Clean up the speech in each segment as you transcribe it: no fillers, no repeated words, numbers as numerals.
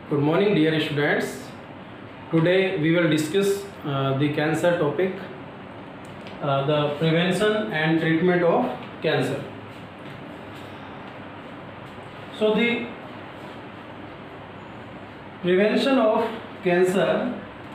Good morning, dear students. Today we will discuss the cancer topic, the prevention and treatment of cancer. So the prevention of cancer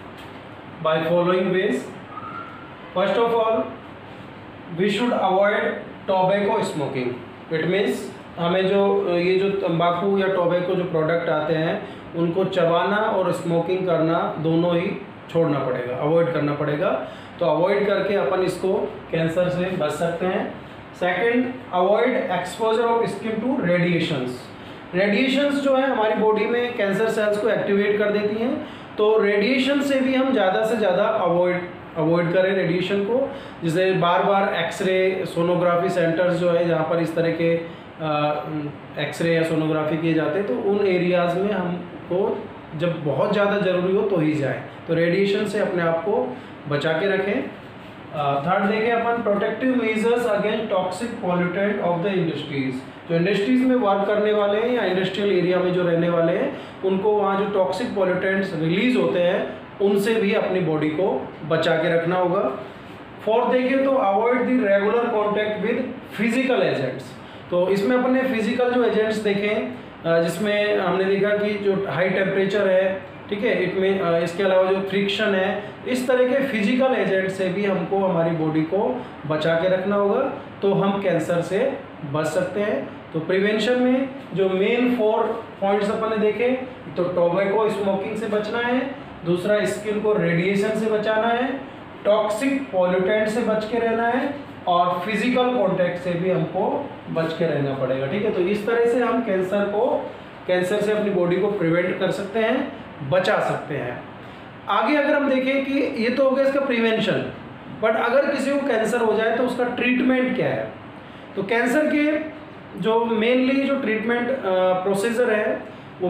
by following ways. First of all, we should avoid tobacco smoking. It means हमें जो तंबाकू या tobacco जो product आते हैं उनको चबाना और स्मोकिंग करना दोनों ही छोड़ना पड़ेगा, अवॉइड करना पड़ेगा। तो अवॉइड करके अपन इसको कैंसर से बच सकते हैं। Second, avoid exposure of skin to radiations. Radiations जो है हमारी बॉडी में कैंसर सेल्स को एक्टिवेट कर देती हैं, तो रेडिएशन से भी हम ज़्यादा से ज़्यादा अवॉइड करें रेडिएशन को। जैसे बार बार एक्सरे सोनोग्राफी सेंटर्स जो है जहाँ पर इस तरह के एक्सरे या सोनोग्राफी किए जाते हैं, तो उन एरियाज़ में हमको जब बहुत ज़्यादा ज़रूरी हो तो ही जाए। तो रेडिएशन से अपने आप को बचा के रखें। थर्ड देखें अपन protective measures against toxic pollutant of the industries. जो इंडस्ट्रीज़ में वर्क करने वाले हैं या इंडस्ट्रियल एरिया में जो रहने वाले हैं, उनको वहाँ जो टॉक्सिक पॉल्यूटेंट्स रिलीज होते हैं उनसे भी अपनी बॉडी को बचा के रखना होगा। फोर्थ देखें तो avoid the regular contact with physical agents. तो इसमें अपने फिजिकल जो एजेंट्स देखें, जिसमें हमने देखा कि जो हाई टेम्परेचर है, ठीक है, इसके अलावा जो फ्रिक्शन है, इस तरह के फिजिकल एजेंट से भी हमको हमारी बॉडी को बचा के रखना होगा, तो हम कैंसर से बच सकते हैं। तो प्रिवेंशन में जो मेन 4 पॉइंट्स अपन ने देखे, तो टोबैको स्मोकिंग से बचना है, दूसरा स्किन को रेडिएशन से बचाना है, टॉक्सिक पॉल्यूटेंट से बच के रहना है, और फिजिकल कांटेक्ट से भी हमको बच के रहना पड़ेगा। ठीक है, तो इस तरह से हम कैंसर से अपनी बॉडी को प्रिवेंट कर सकते हैं, बचा सकते हैं। आगे अगर हम देखें कि ये तो हो गया इसका प्रिवेंशन, बट अगर किसी को कैंसर हो जाए तो उसका ट्रीटमेंट क्या है। तो कैंसर के जो मेनली जो ट्रीटमेंट प्रोसीजर है वो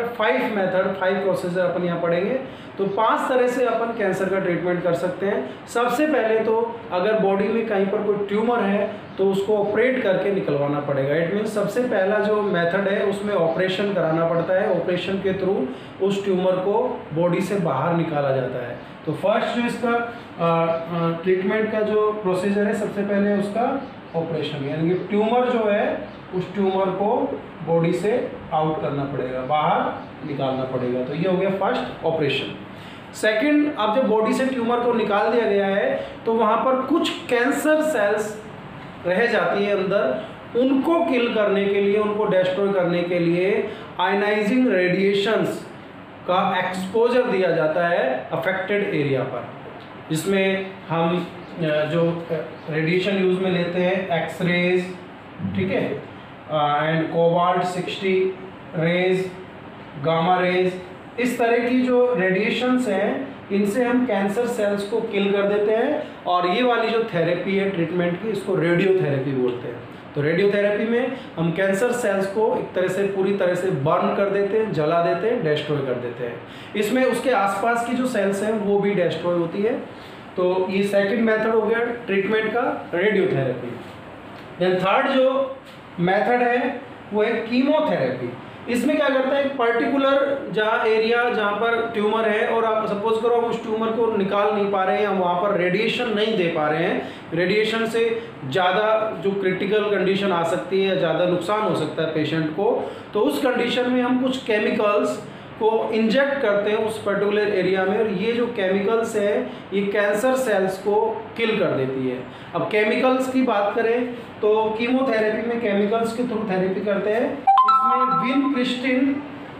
फाइव प्रोसीजर अपन यहाँ पढ़ेंगे। तो 5 तरह से अपन कैंसर का ट्रीटमेंट कर सकते हैं। सबसे पहले तो अगर बॉडी में कहीं पर कोई ट्यूमर है तो उसको ऑपरेट करके निकलवाना पड़ेगा। इट मीन्स सबसे पहला जो मेथड है उसमें ऑपरेशन कराना पड़ता है। ऑपरेशन के थ्रू उस ट्यूमर को बॉडी से बाहर निकाला जाता है। तो फर्स्ट जो इसका ट्रीटमेंट का जो प्रोसीजर है, सबसे पहले उसका ऑपरेशन, यानी कि ट्यूमर जो है उस ट्यूमर को बॉडी से आउट करना पड़ेगा, बाहर निकालना पड़ेगा। तो ये हो गया फर्स्ट ऑपरेशन। सेकंड, अब जब बॉडी से ट्यूमर को निकाल दिया गया है तो वहाँ पर कुछ कैंसर सेल्स रह जाती है अंदर, उनको किल करने के लिए, उनको डिस्ट्रॉय करने के लिए आयनाइजिंग रेडिएशंस का एक्सपोजर दिया जाता है अफेक्टेड एरिया पर, जिसमें हम जो रेडिएशन यूज़ में लेते हैं एक्सरेज, ठीक है, and cobalt 60 rays, gamma rays, इस तरह की जो रेडिएशंस हैं इनसे हम कैंसर सेल्स को किल कर देते हैं। और ये वाली जो थेरेपी है ट्रीटमेंट की, इसको रेडियोथेरेपी बोलते हैं। तो रेडियोथेरेपी में हम कैंसर सेल्स को एक तरह से पूरी तरह से बर्न कर देते हैं, जला देते हैं, डिस्ट्रॉय कर देते हैं। इसमें उसके आसपास की जो सेल्स हैं वो भी डिस्ट्रॉय होती है। तो ये सेकंड मेथड हो गया ट्रीटमेंट का, रेडियोथेरेपी। देन थर्ड जो मेथड है वो है कीमोथेरेपी। इसमें क्या करता है, एक पर्टिकुलर एरिया जहाँ पर ट्यूमर है और आप सपोज करो हम उस ट्यूमर को निकाल नहीं पा रहे हैं, हम वहाँ पर रेडिएशन नहीं दे पा रहे हैं, रेडिएशन से ज़्यादा जो क्रिटिकल कंडीशन आ सकती है, ज़्यादा नुकसान हो सकता है पेशेंट को, तो उस कंडीशन में हम कुछ केमिकल्स को इंजेक्ट करते हैं उस पर्टिकुलर एरिया में, और ये जो केमिकल्स है ये कैंसर सेल्स को किल कर देती है। अब केमिकल्स की बात करें तो कीमोथेरेपी में केमिकल्स के थ्रू थेरेपी करते हैं। इसमें विनक्रिस्टिन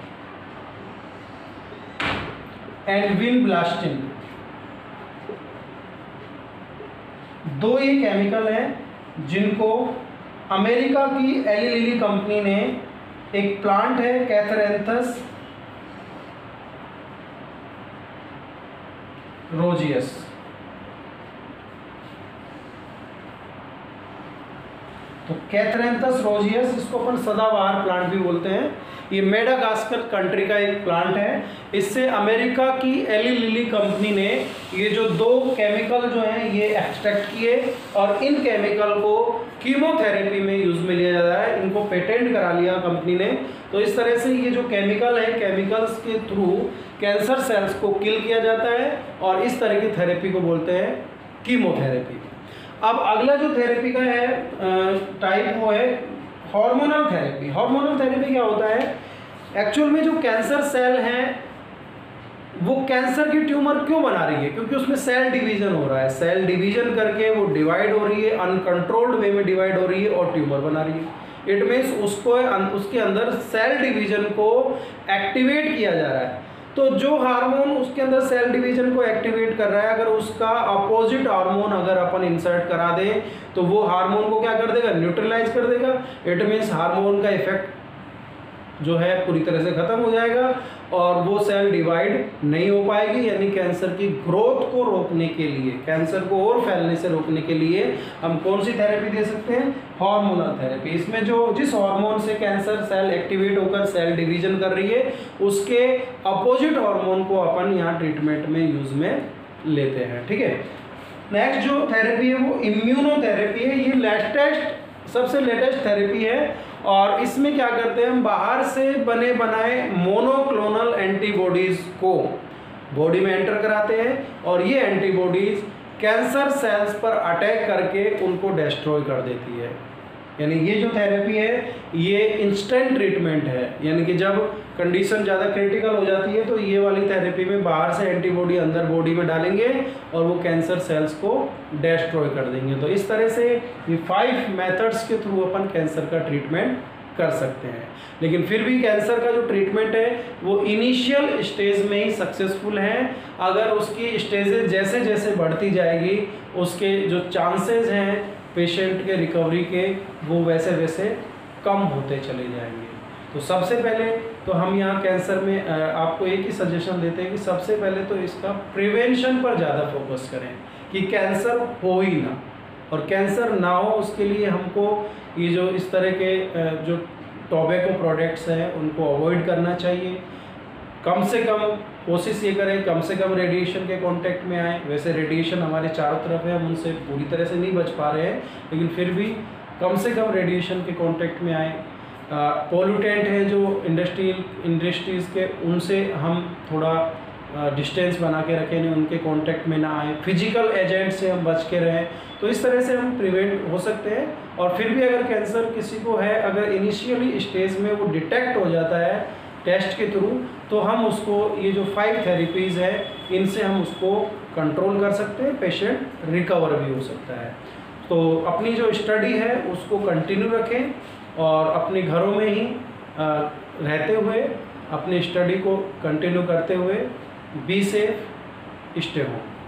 एंड विनब्लास्टिन, 2 ये केमिकल हैं जिनको अमेरिका की एली लिली कंपनी ने, एक प्लांट है कैथरेंथस रोजियस, तो कैथरैंथस रोजियस, इसको अपन सदाबहार प्लांट भी बोलते हैं। ये मेडागास्कर कंट्री का एक प्लांट है। इससे अमेरिका की एली लिली कंपनी ने ये जो 2 केमिकल जो हैं ये एक्सट्रैक्ट किए और इन केमिकल को कीमोथेरेपी में यूज़ में लिया जा रहा है। इनको पेटेंट करा लिया कंपनी ने। तो इस तरह से ये जो केमिकल है, केमिकल्स के थ्रू कैंसर सेल्स को किल किया जाता है और इस तरह की थेरेपी को बोलते हैं कीमोथेरेपी। अब अगला जो थेरेपी का है टाइप वो है हार्मोनल थेरेपी। हार्मोनल थेरेपी क्या होता है? एक्चुअल में जो कैंसर सेल हैं वो कैंसर की ट्यूमर क्यों बना रही है? क्योंकि उसमें सेल डिवीजन हो रहा है। सेल डिवीजन करके वो डिवाइड हो रही है, अनकंट्रोल्ड वे में डिवाइड हो रही है और ट्यूमर बना रही है। इट मीन्स उसके अंदर सेल डिवीजन को एक्टिवेट किया जा रहा है। तो जो हार्मोन उसके अंदर सेल डिवीजन को एक्टिवेट कर रहा है, अगर उसका अपोजिट हार्मोन अगर अपन इंसर्ट करा दें तो वो हार्मोन को क्या कर देगा? न्यूट्रलाइज कर देगा। इट मीन्स हार्मोन का इफेक्ट जो है पूरी तरह से खत्म हो जाएगा और वो सेल डिवाइड नहीं हो पाएगी। यानी कैंसर की ग्रोथ को रोकने के लिए, कैंसर को और फैलने से रोकने के लिए हम कौन सी थेरेपी दे सकते हैं? Hormonal therapy. इसमें जिस हार्मोन से कैंसर सेल एक्टिवेट होकर सेल डिवीजन कर रही है उसके अपोजिट हार्मोन को अपन यहाँ ट्रीटमेंट में यूज में लेते हैं। ठीक है। नेक्स्ट जो थेरेपी है वो इम्यूनोथेरेपी है। ये सबसे लेटेस्ट थेरेपी है और इसमें क्या करते हैं हम? बाहर से बने बनाए मोनोक्लोनल एंटीबॉडीज को बॉडी में एंटर कराते हैं और ये एंटीबॉडीज कैंसर सेल्स पर अटैक करके उनको डिस्ट्रॉय कर देती है। यानी ये जो थेरेपी है ये इंस्टेंट ट्रीटमेंट है। यानी कि जब कंडीशन ज़्यादा क्रिटिकल हो जाती है तो ये वाली थेरेपी में बाहर से एंटीबॉडी अंदर बॉडी में डालेंगे और वो कैंसर सेल्स को डिस्ट्रॉय कर देंगे। तो इस तरह से ये 5 मेथड्स के थ्रू अपन कैंसर का ट्रीटमेंट कर सकते हैं। लेकिन फिर भी कैंसर का जो ट्रीटमेंट है वो इनिशियल स्टेज में ही सक्सेसफुल है। अगर उसकी स्टेजेस जैसे जैसे बढ़ती जाएगी उसके जो चांसेस हैं पेशेंट के रिकवरी के वो वैसे वैसे कम होते चले जाएंगे। तो सबसे पहले तो हम यहाँ कैंसर में आपको एक ही सजेशन देते हैं कि सबसे पहले तो इसका प्रिवेंशन पर ज़्यादा फोकस करें कि कैंसर हो ही ना, और कैंसर ना हो उसके लिए हमको ये जो इस तरह के जो टोबैको प्रोडक्ट्स हैं उनको अवॉइड करना चाहिए। कम से कम कोशिश ये करें कम से कम रेडिएशन के कांटेक्ट में आए। वैसे रेडिएशन हमारे चारों तरफ है, हम उनसे पूरी तरह से नहीं बच पा रहे हैं, लेकिन फिर भी कम से कम रेडिएशन के कांटेक्ट में आए। पोल्यूटेंट है जो इंडस्ट्रीज़ के, उनसे हम थोड़ा डिस्टेंस बना के रखें, नहीं उनके कांटेक्ट में ना आए। फिजिकल एजेंट से हम बच के रहें। तो इस तरह से हम प्रिवेंट हो सकते हैं। और फिर भी अगर कैंसर किसी को है, अगर इनिशियली स्टेज में वो डिटेक्ट हो जाता है टेस्ट के थ्रू, तो हम उसको ये जो 5 थेरेपीज़ है इनसे हम उसको कंट्रोल कर सकते हैं, पेशेंट रिकवर भी हो सकता है। तो अपनी जो स्टडी है उसको कंटिन्यू रखें और अपने घरों में ही रहते हुए अपनी स्टडी को कंटिन्यू करते हुए बी सेफ, स्टे होम।